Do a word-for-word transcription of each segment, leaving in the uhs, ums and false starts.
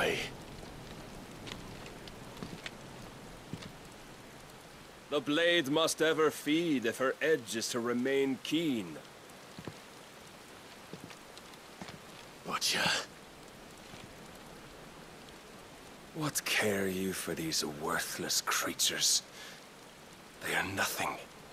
way. The blade must ever feed if her edge is to remain keen. Butcher. What care you for these worthless creatures? They are nothing.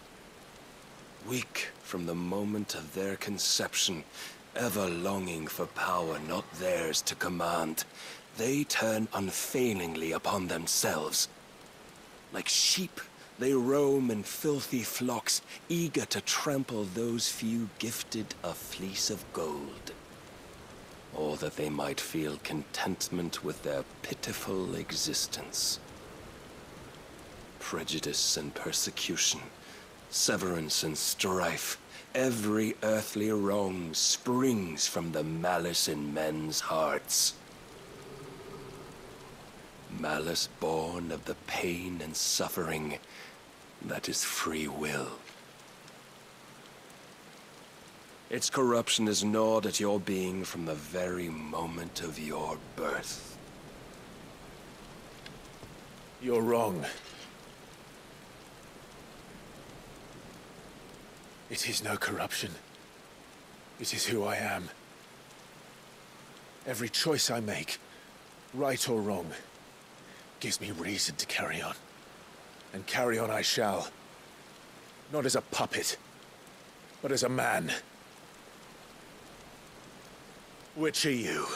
Weak from the moment of their conception, ever longing for power not theirs to command, they turn unfailingly upon themselves. Like sheep, they roam in filthy flocks, eager to trample those few gifted a fleece of gold. Or that they might feel contentment with their pitiful existence. Prejudice and persecution, severance and strife, every earthly wrong springs from the malice in men's hearts. Malice born of the pain and suffering that is free will. Its corruption is gnawed at your being from the very moment of your birth. You're wrong. It is no corruption. It is who I am. Every choice I make, right or wrong, gives me reason to carry on. And carry on I shall. Not as a puppet, but as a man. Which are you?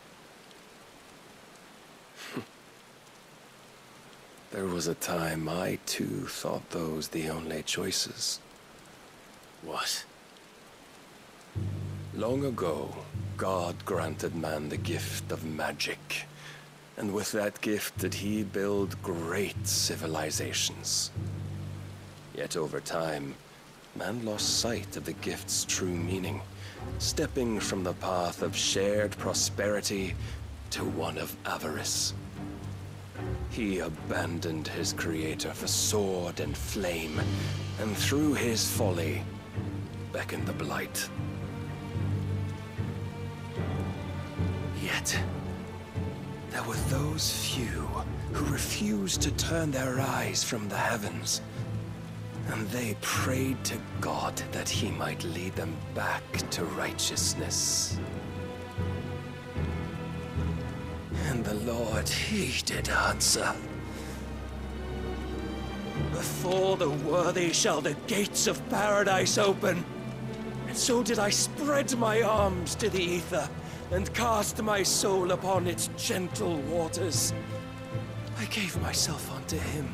There was a time I too thought those the only choices. What? Long ago, God granted man the gift of magic. And with that gift did he build great civilizations. Yet over time, man lost sight of the gift's true meaning, stepping from the path of shared prosperity to one of avarice. He abandoned his creator for sword and flame, and through his folly, beckoned the blight. Yet, there were those few who refused to turn their eyes from the heavens, and they prayed to God that he might lead them back to righteousness. And the Lord, he did answer. Before the worthy shall the gates of paradise open. And so did I spread my arms to the ether, and cast my soul upon its gentle waters. I gave myself unto him.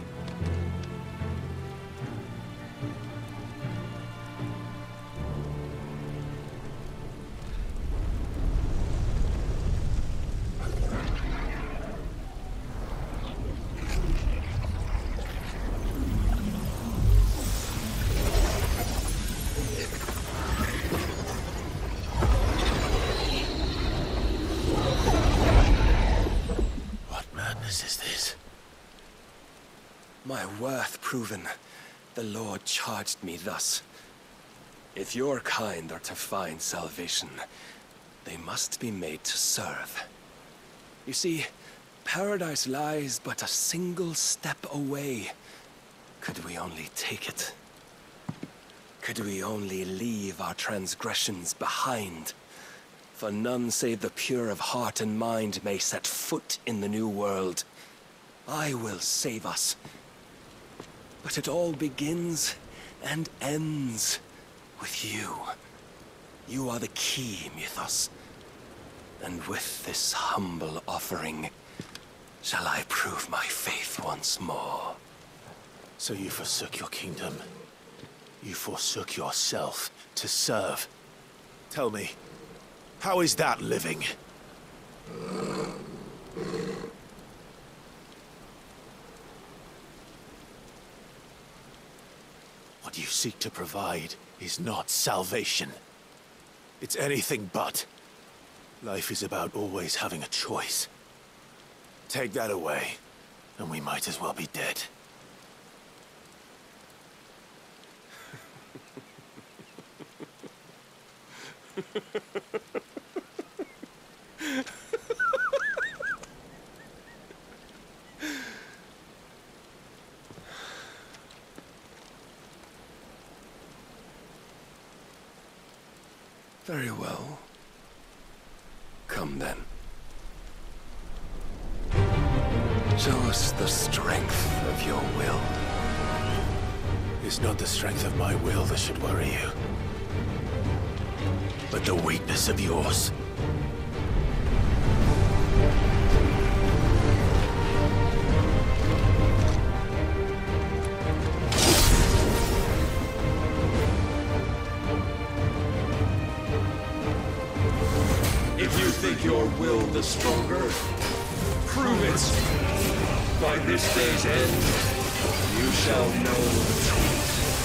My worth proven, the Lord charged me thus. If your kind are to find salvation, they must be made to serve. You see, paradise lies but a single step away. Could we only take it? Could we only leave our transgressions behind? For none save the pure of heart and mind may set foot in the new world. I will save us. But it all begins and ends with you. You are the key, Mythos. And with this humble offering, shall I prove my faith once more. So you forsook your kingdom. You forsook yourself to serve. Tell me, how is that living? What you seek to provide is not salvation. It's anything but. Life is about always having a choice. Take that away, and we might as well be dead. Come then. Show us the strength of your will. It's not the strength of my will that should worry you, but the weakness of yours. If you think your will the stronger, prove it. By this day's end, you shall know the truth.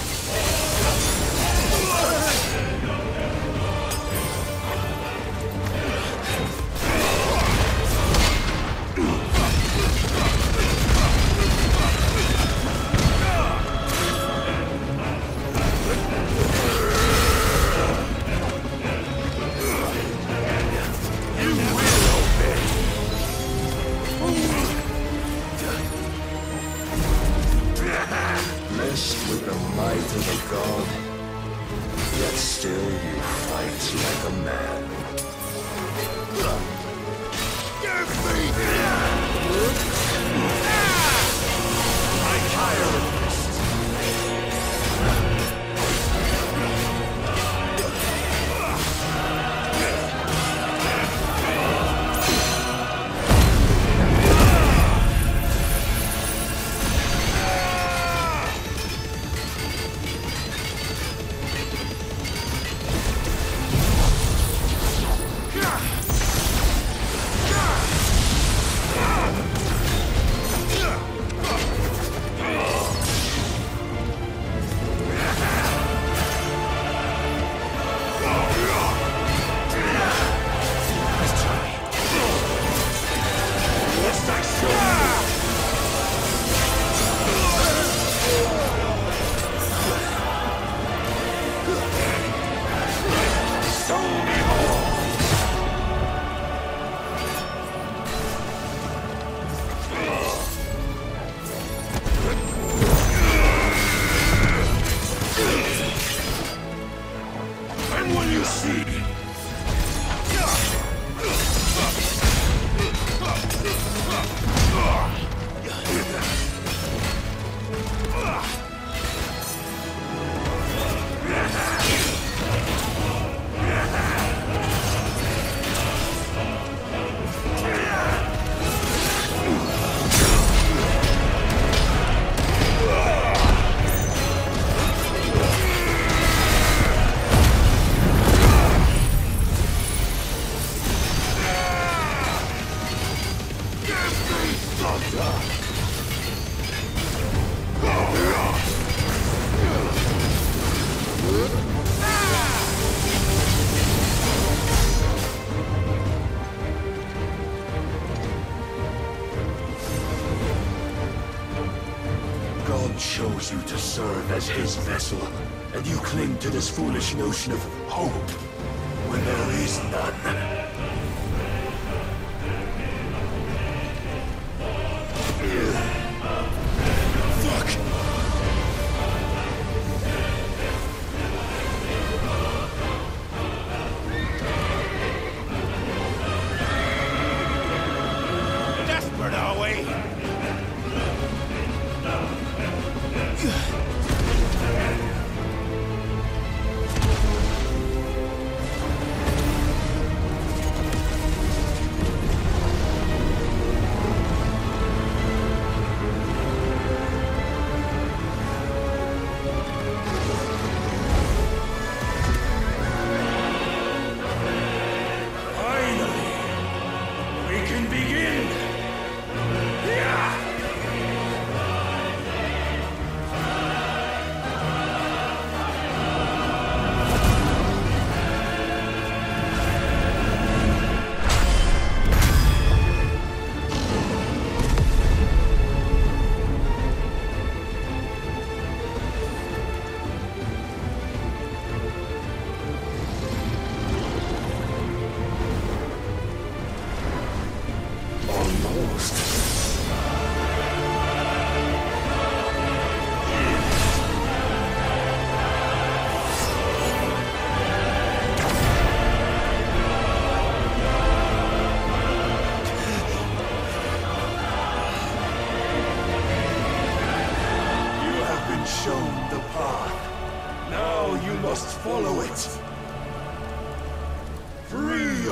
chose you to serve as his vessel, and you cling to this foolish notion of hope when there is none.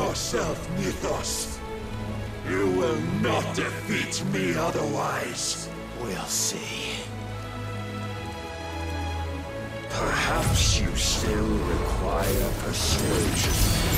yourself, Mythos. You will not defeat me otherwise. We'll see. Perhaps you still require persuasion.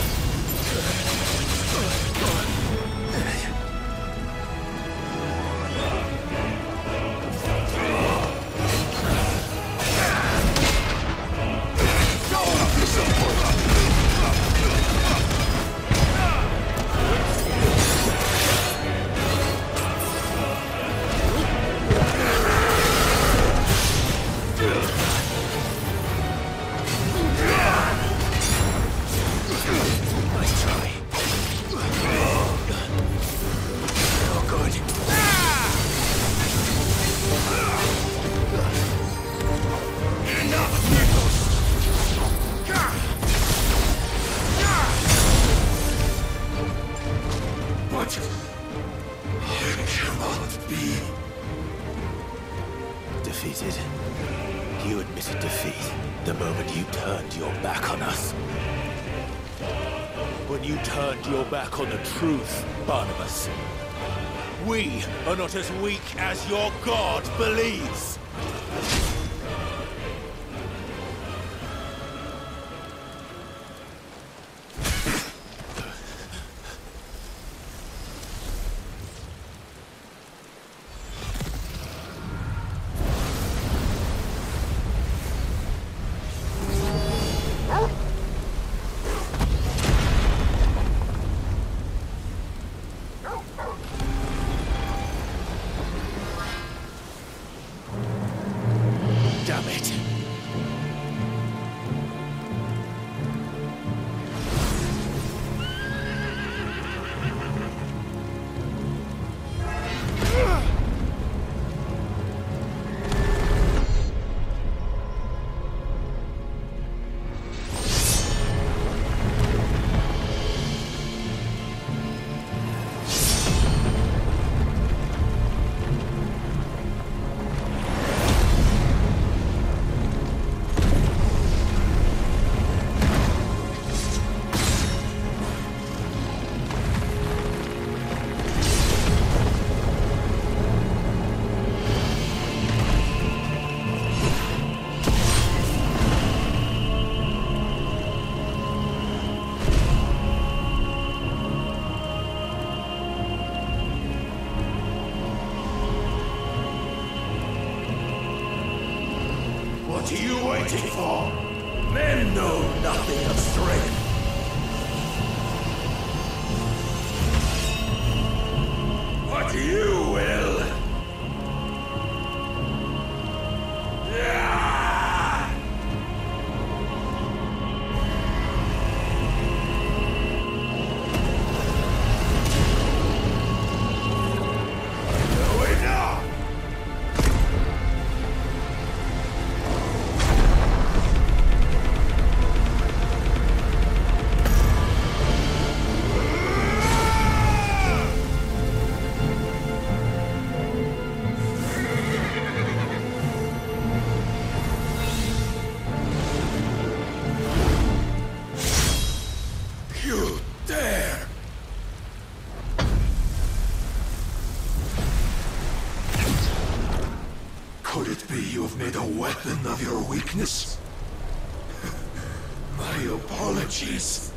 Defeated. You admitted defeat the moment you turned your back on us. When you turned your back on the truth, Barnabas. We are not as weak as your god believes. Damn it. What are you waiting for? Men know nothing of strength. What you will. Yeah! No, enough! You dare! Could it be you have made a weapon of your weakness? My apologies.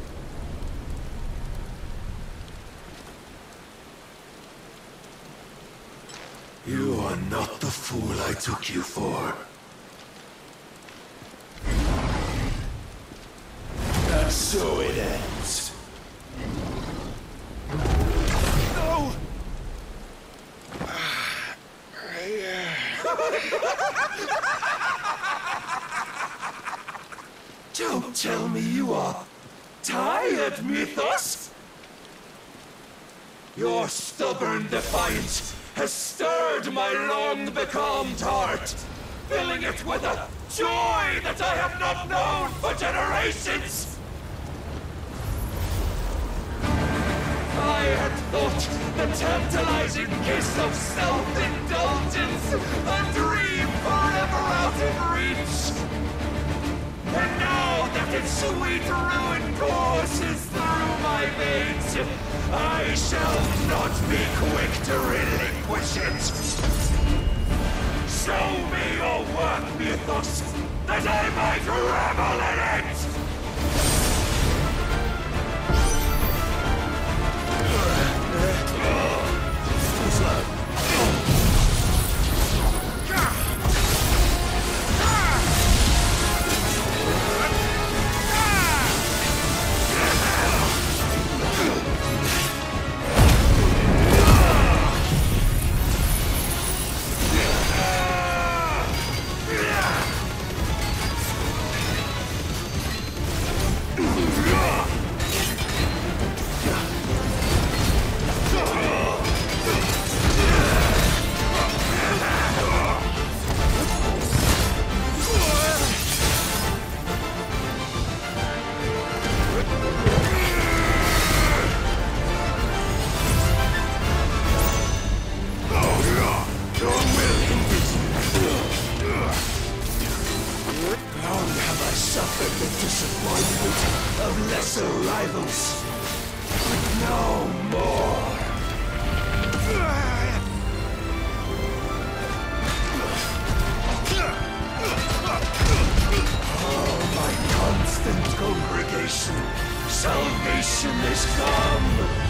You are not the fool I took you for. And so it ends. No! Don't tell me you are tired, Mythos! Your stubborn defiance has stirred my long-becalmed heart, filling it with a joy that I have not known for generations! I had thought the tantalizing kiss of self-indulgence a dream forever out of reach. And now that its sweet ruin courses through my veins, I shall not be quick to relinquish it! Show me your work, Mythos, that I might revel in it! Too slow. Salvation is come!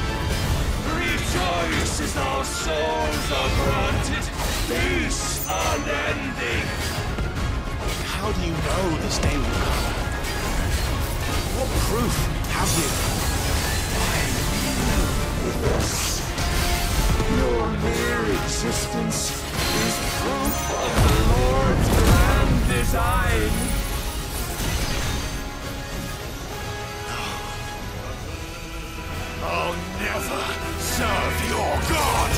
Rejoice as our souls are granted peace unending! How do you know this day will come? What proof have you? Your mere existence is proof of the Lord's grand design! I'll never serve your god!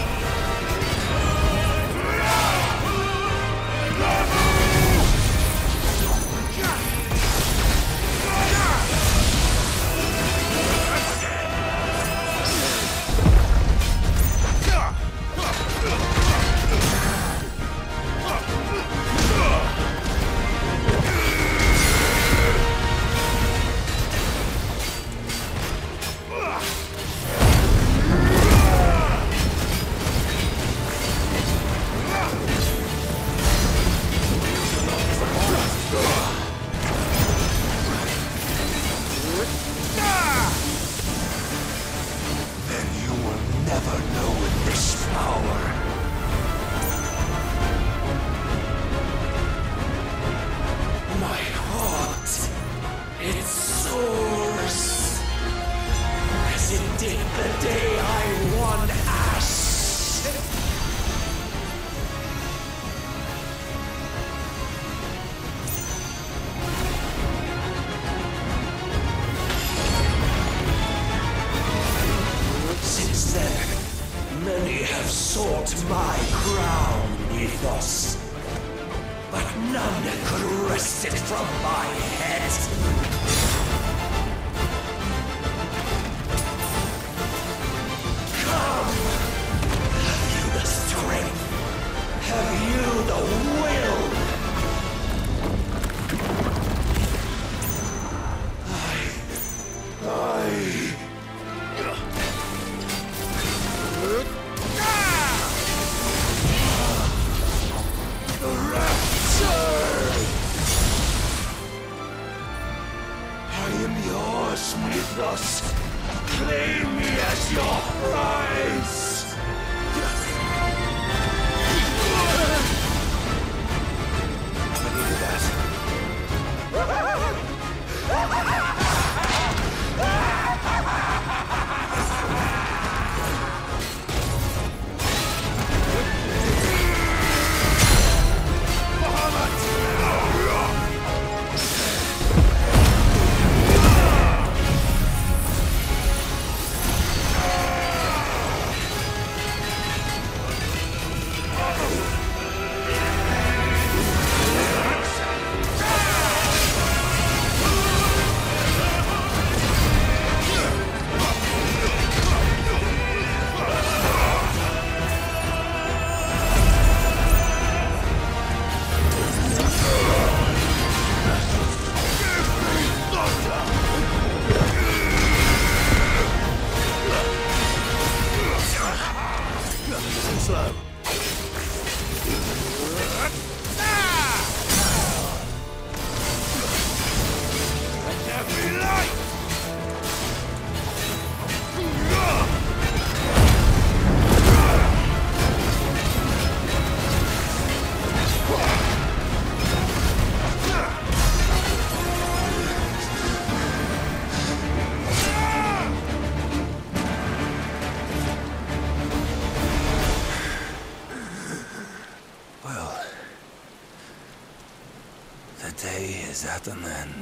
is at an end.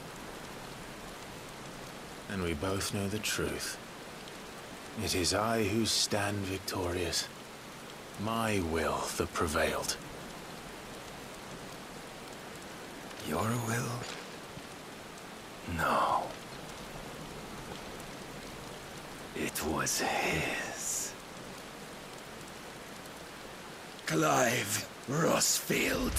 And we both know the truth. It is I who stand victorious. My will that prevailed. Your will? No. It was his. Clive Rosfield.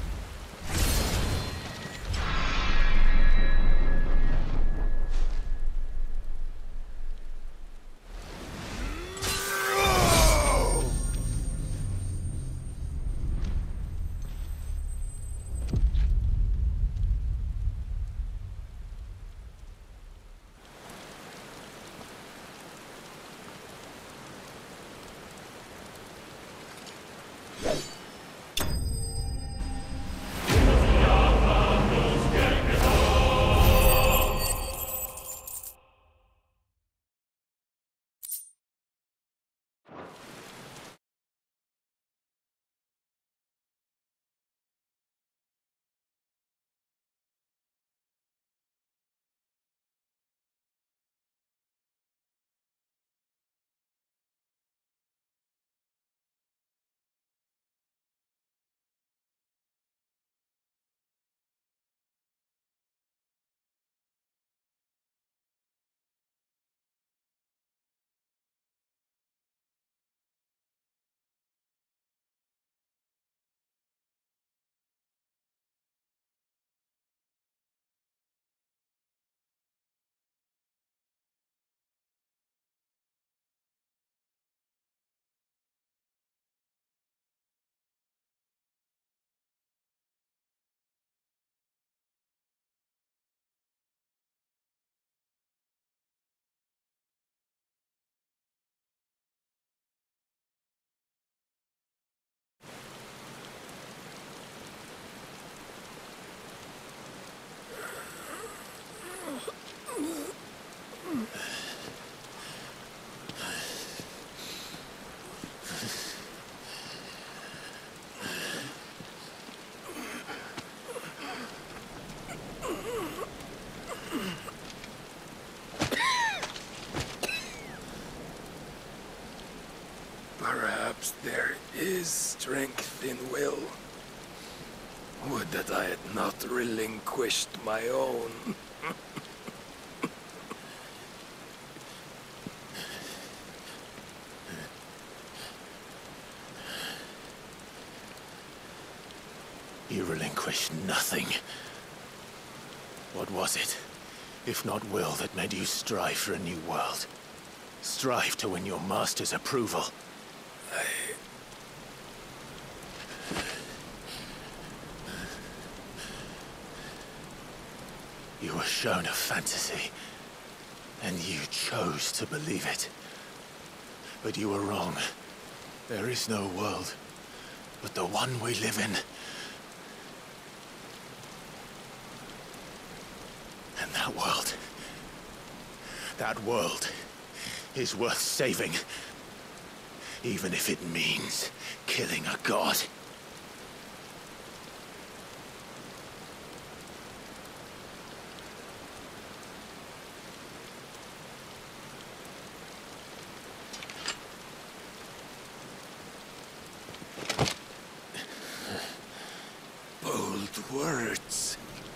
Perhaps there is strength in will. Would that I had not relinquished my own. You relinquished nothing. What was it, if not will, that made you strive for a new world? Strive to win your master's approval. I... You were shown a fantasy, and you chose to believe it. But you were wrong. There is no world, but the one we live in. And that world, that world is worth saving, even if it means killing a god. Bold words.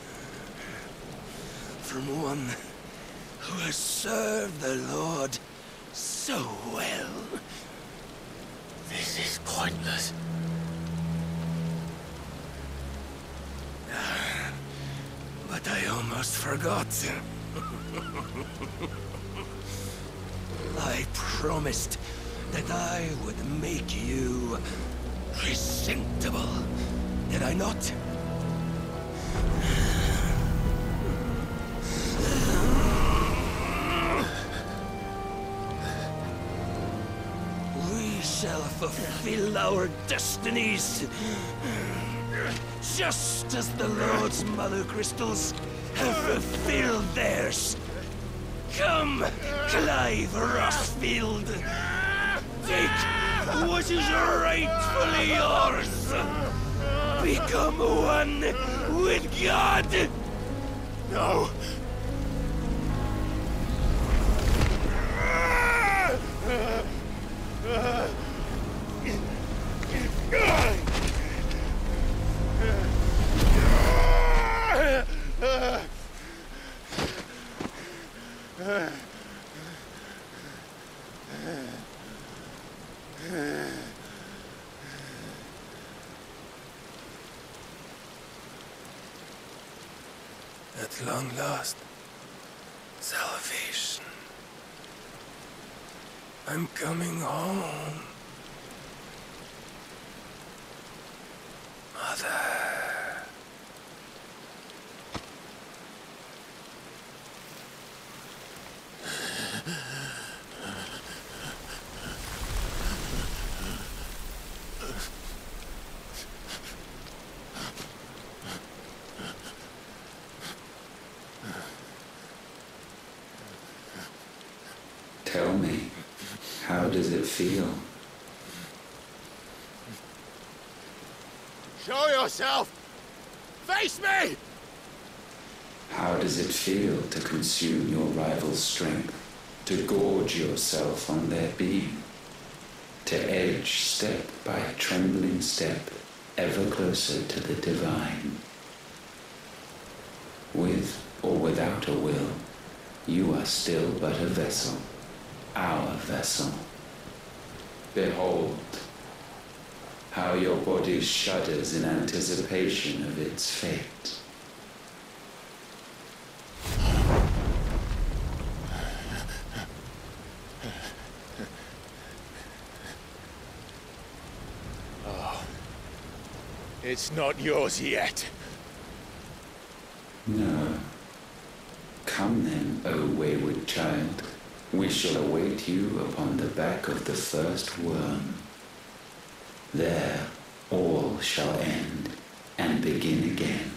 From one who has served the Lord so well. This is pointless. But I almost forgot. I promised that I would make you presentable. Did I not? We shall fulfill our destinies, just as the Lord's Mother Crystals have fulfilled theirs. Come, Clive Rosfield. Take what is rightfully yours. Become one With God! No! At long last, salvation. I'm coming home. Mother. Tell me, how does it feel? Show yourself! Face me! How does it feel to consume your rival's strength, to gorge yourself on their beam, to edge step by trembling step ever closer to the divine? With or without a will, you are still but a vessel, our vessel. Behold, how your body shudders in anticipation of its fate. Oh, it's not yours yet. No. Come then, O wayward child. We shall await you upon the back of the first worm. There all shall end and begin again.